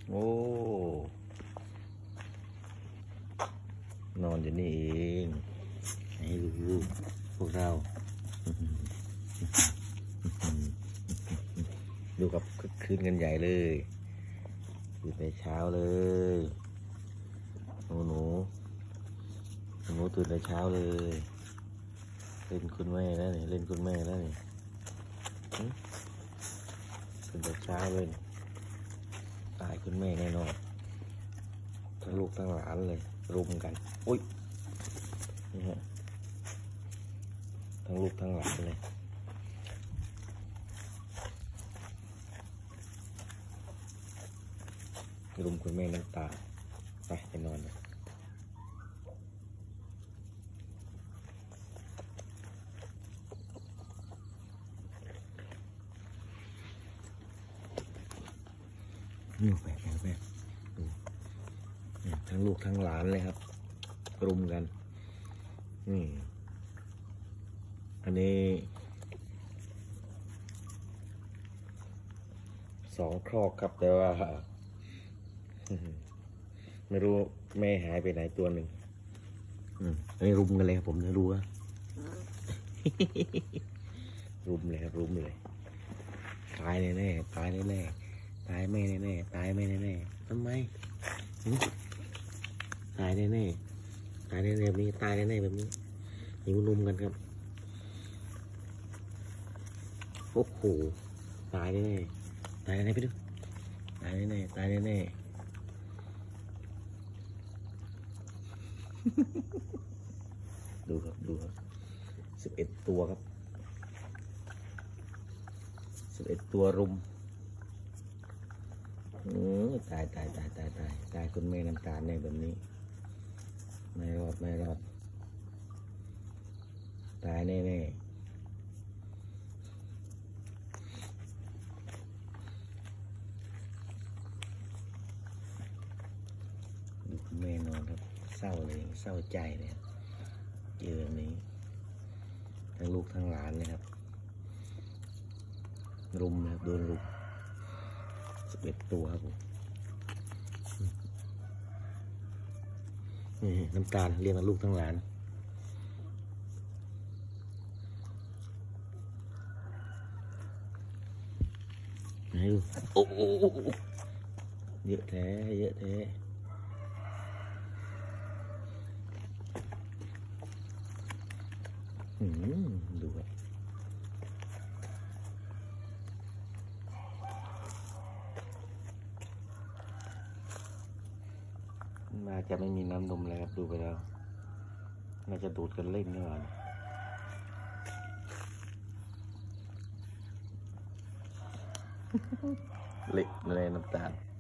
โอ้นอนอยู่นี่เองให้ดูพวกเราดูกับคืนกันใหญ่เลยตื่นแต่เช้าเลยหนูตื่นแต่เช้าเลยเล่นคุณแม่แล้วนี่เล่นคุณแม่แล้วนี่ตื่นแต่เช้าเลยตายคุณแม่แน่นอนทั้งลูกทั้งหลานเลยรุมกันอุ้ยนี่ฮะทั้งลูกทั้งหลานเลยรุมคุณแม่น้ำตาไปนอนเลยนี่แปลกทั้งลูกทั้งหลานเลยครับรุมกันอันนี้2 ครอกครับแต่ว่าไม่รู้แม่หายไปไหนตัวหนึ่งอันนี้รุมกันเลยครับผมจะรู้ว่า รุมเลยครับรุมเลยตายแน่ๆตายแน่ๆตายแม่แน่ๆตายแม่แน่ๆทำไมตายแน่ๆตายแน่ๆแบบนี้ตายแน่ๆแบบนี้หิวรุมกันครับโอ้โหตายแน่ๆตายแน่ๆไปดูตายแน่ๆตายแน่ๆดูครับ11 ตัวครับ11 ตัวรุมตายคุณแม่น้ำตาลในแบบนี้ไม่รอดตายแน่ดูคุณแม่นอนครับเศร้าเลยเศร้าใจเลยเจอแบบนี้ทั้งลูกทั้งหลานเลยครับรุมนะครับโดนรุม11 ตัวครับผมน้ำตาลเรียกว่าลูกทั้งหลานให้ดูโอ้เยอะแท้ดูครับน่าจะไม่มีน้ำนมเลยครับดูไปแล้วน่าจะดูดกันเล่นนี่หว่าเละเลยน้ำตาล